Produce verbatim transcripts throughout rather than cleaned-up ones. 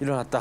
일어났다.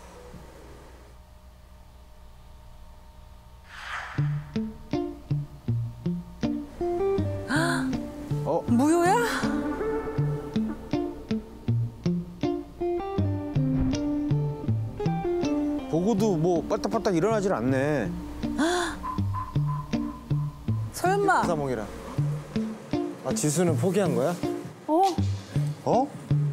어? 무효야? 보고도 뭐 빨딱빨딱 일어나질 않네. 설마. 사몽이라. 아, 지수는 포기한 거야? 어? 어?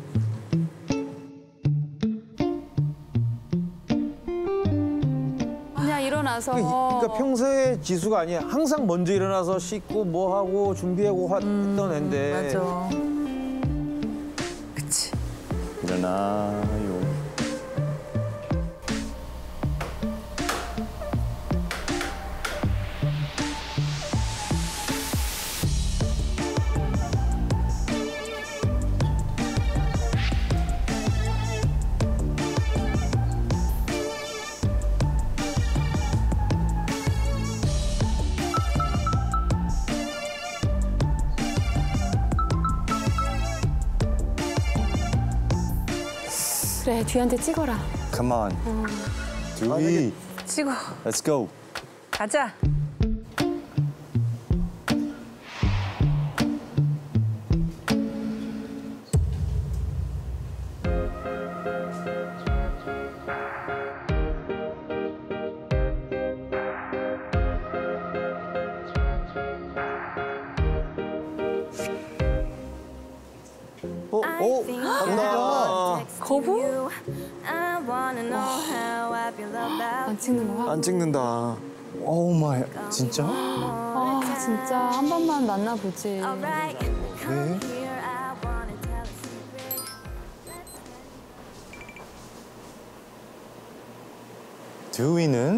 그냥 일어나서. 그러니까 평소에 지수가 아니야. 항상 먼저 일어나서 씻고 뭐 하고 준비하고 하, 음, 했던 앤데. 맞아. 그치. 일어나요. 그래, 뒤한테 찍어라. Come on. 두이. 찍어. Let's go. 가자. 어? 어? 간다. 거부? 안 찍는 거야? 안 찍는다. 오 마이. 진짜? 아, 진짜 한 번만 만나보지. 네. 두이는?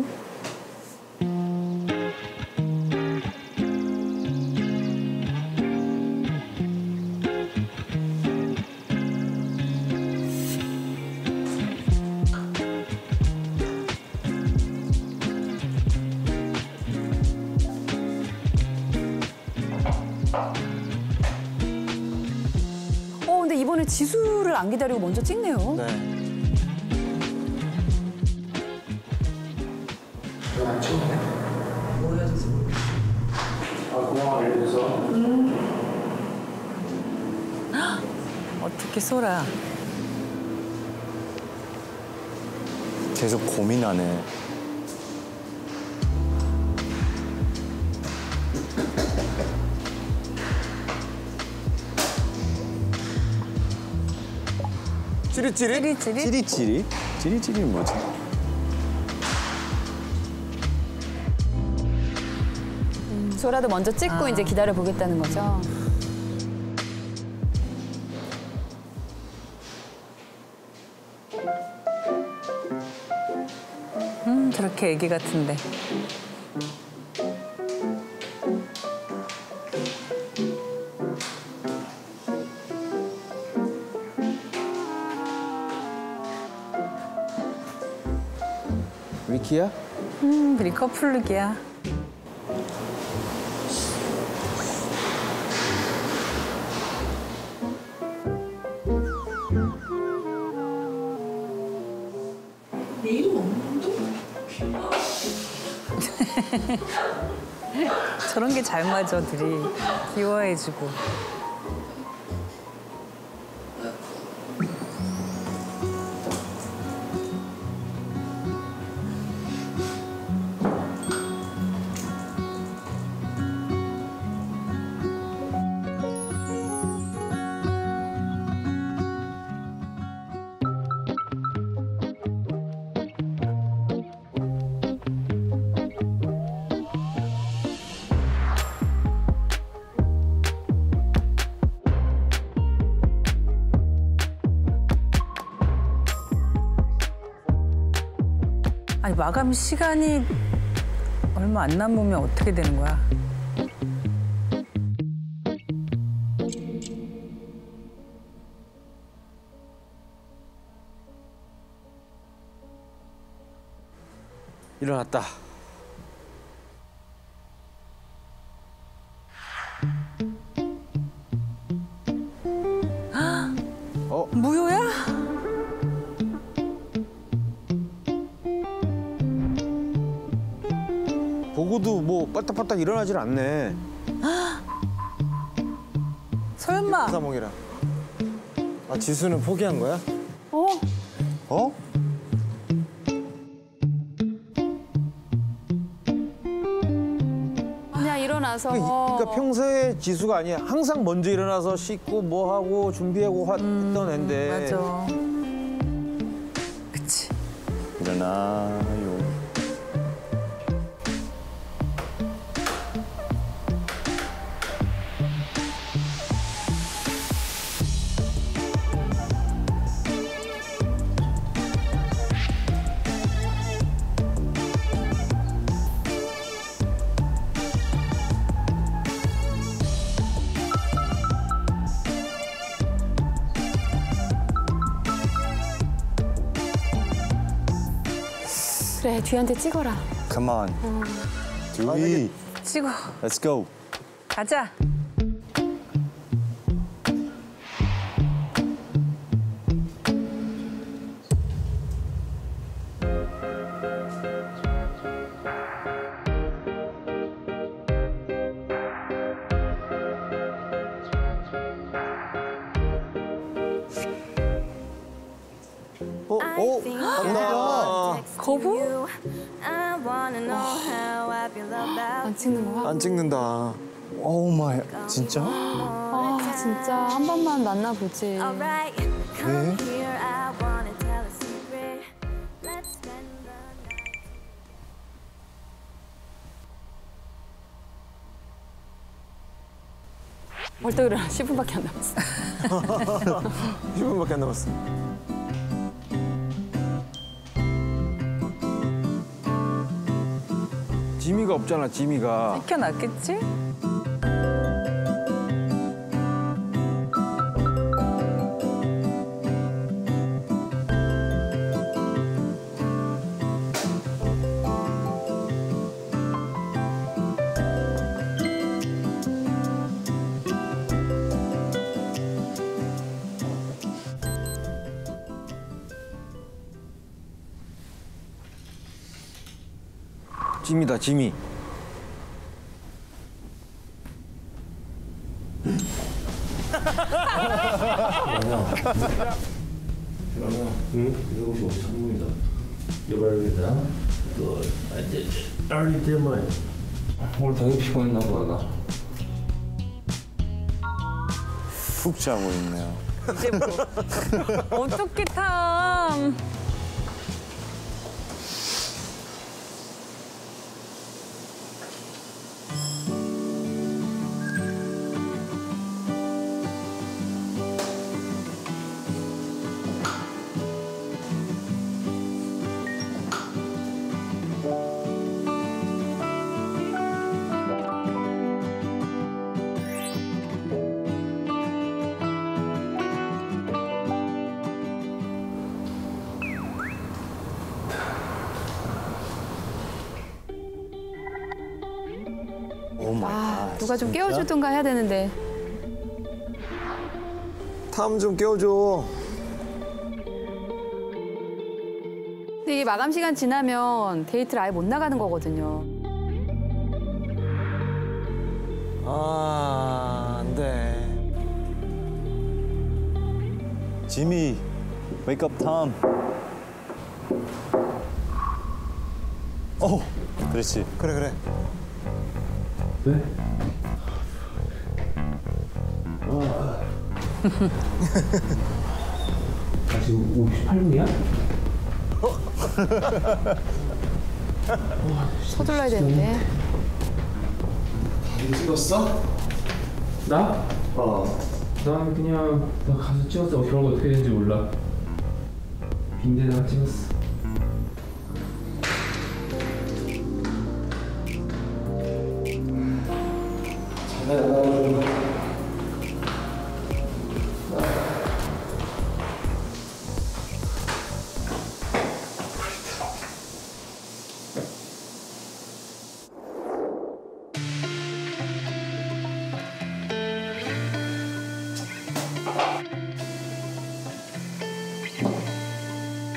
어, 근데 이번에 지수를 안 기다리고 먼저 찍네요. 네. 안 찍네. 뭐 해야 되지? 아, 공항을 예를 들어서. 어떻게 쏘라. 계속 고민하네. 찌릿찌릿? 찌릿찌릿? 찌릿찌릿? 찌릿찌릿이 뭐지? 소라도 먼저 찍고 아. 이제 기다려 보겠다는 거죠. 음, 저렇게 애기 같은데. 위키야? 음, 우리 커플룩이야. 내 이름 없는데? 저런 게 잘 맞아, 둘이. 귀여워해주고. 아니, 마감 시간이 얼마 안 남으면 어떻게 되는 거야? 일어났다. 어? 무효야? 뭐 빠딱빠딱 일어나질 않네. 설마. 사몽이라. 아 지수는 포기한 거야? 어? 어? 그냥 일어나서. 그러니까 평소에 지수가 아니야. 항상 먼저 일어나서 씻고 뭐 하고 준비하고 하- 했던 앤데. 맞아. 그치. 일어나요. 그래, 뒤한테 찍어라. Come on. 두위. 찍어. Let's go. 가자. 어? 어? 간다. 거부? 안 찍는 거야? 안 찍는다. 오 마이. 진짜? 아, 진짜 한 번만 만나보지. 왜? 벌떡 일어나. 십 분밖에 안 남았어. 십 분밖에 안 남았어. 지미가 없잖아, 지미가. 시켜놨겠지? 지미다, 지미. 응? 이것이 우리 성공이다. 여발이다. 또 이제 빨리 때문에 오늘 되게 피곤했나 보다. 푹 자고 있네요. 이제 뭐. 어떻게 탐. 오 마이 아, 갓. 누가 좀 깨워주든가 해야 되는데. 탐 좀 깨워줘. 근데 이게 마감 시간 지나면 데이트를 아예 못 나가는 거거든요. 아, 안 돼. 지미, wake up Tom. 어, 그렇지. 그래, 그래. 네? 아, 아 지금 오십팔 분이야? 서둘러야 되는데. 찍었어? 나? 어. 난 그냥 나 가서 찍었어. 결과 어떻게 되는지 몰라. 빈대다가 찍었어. 잘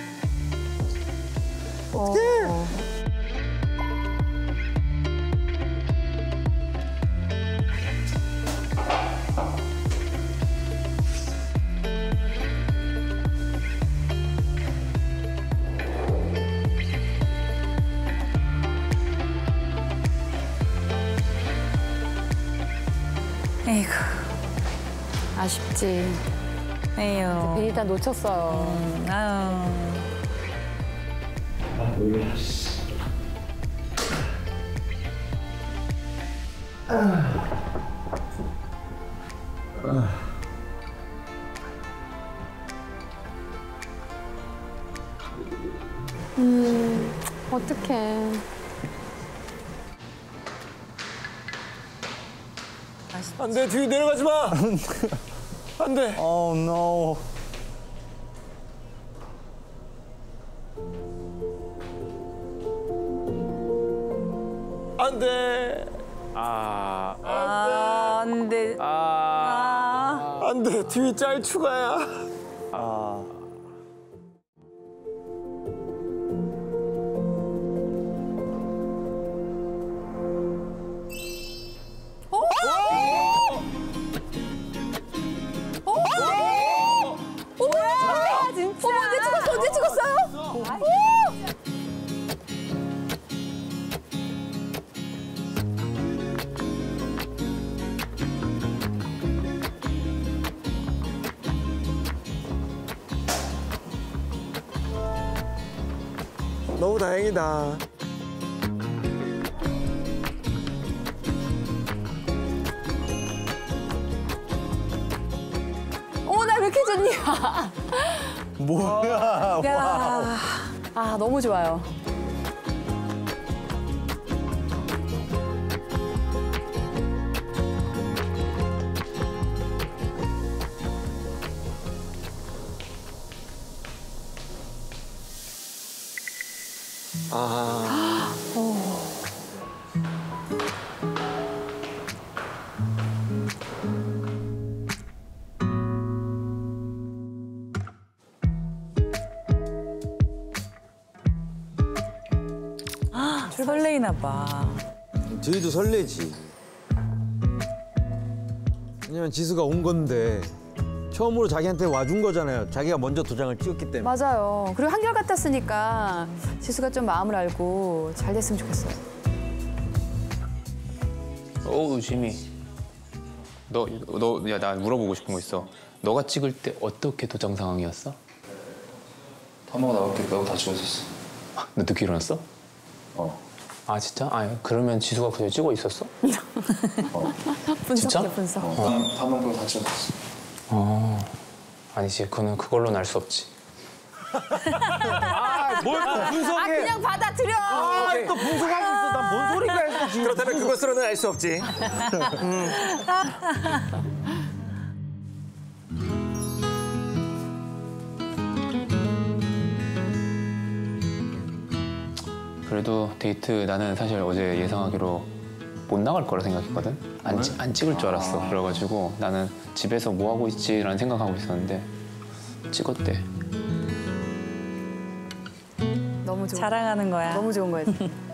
어. 에이구, 아쉽지. 에휴. 괜히 다 놓쳤어요. 음, 아유. 아 놀라. 씨. 음, 어떡해. 안 돼, 뒤 내려가지 마. 안 돼. Oh no. 안 돼. 아, 아, 안 돼. 아, 아. 안 돼, 뒤 짤 추가야. 아. 아, 진짜. 어머, 언제 찍었어? 언제 찍었어요? 너무 다행이다. 어머, 나 왜 이렇게 좋니? 뭐야. 야, 아, 너무 좋아요. 아. 설레이나 봐. 저희도 설레지. 왜냐면 지수가 온 건데 처음으로 자기한테 와준 거잖아요. 자기가 먼저 도장을 찍었기 때문에. 맞아요. 그리고 한결같았으니까 지수가 좀 마음을 알고 잘 됐으면 좋겠어요. 오 지미. 너 너 야 나 물어보고 싶은 거 있어. 너가 찍을 때 어떻게 도장 상황이었어? 탐하고 나올게 너다 찍었었어. 너 늦게 일어났어? 어. 아 진짜? 아 그러면 지수가 그냥 찍어 있었어? 진짜? 분석해, 분석. 어. 탐, 탐하고 다 찍었었어. 어. 아니지 그는 그걸로는 알 수 없지. 아, 뭘 또 분석해. 아, 그냥 받아들여. 아, 또 분석하고 있어. 난 뭔 소리가 했어, 지금. 그렇다면 그것으로는 알 수 없지. 그래도 데이트 나는 사실 어제 예상하기로 못 나갈 거라 생각했거든. 안, 찍- 안 찍을 줄 알았어. 그래가지고 나는 집에서 뭐 하고 있지라는 생각하고 있었는데 찍었대. 너무 좋아. 자랑하는 거야. 너무 좋은 거야.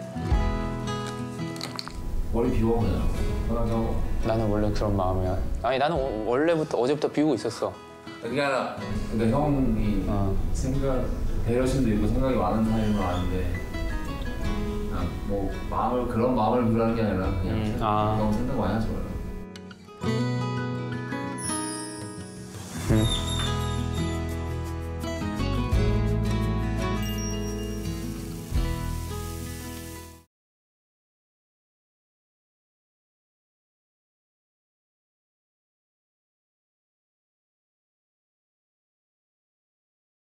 머리 비워 그냥. 편하게 하고. 나는 원래 그런 마음이야. 아니 나는 오- 원래부터 어제부터 비우고 있었어. 그게 아니라 그러니까 형이 어. 생각 배려심도 있고 생각이 많은 타입은 아닌데 그냥 뭐 마음을 그런 마음을 비우라는 게 아니라 그냥 음, 아. 너무 생각 많이 하지 말라.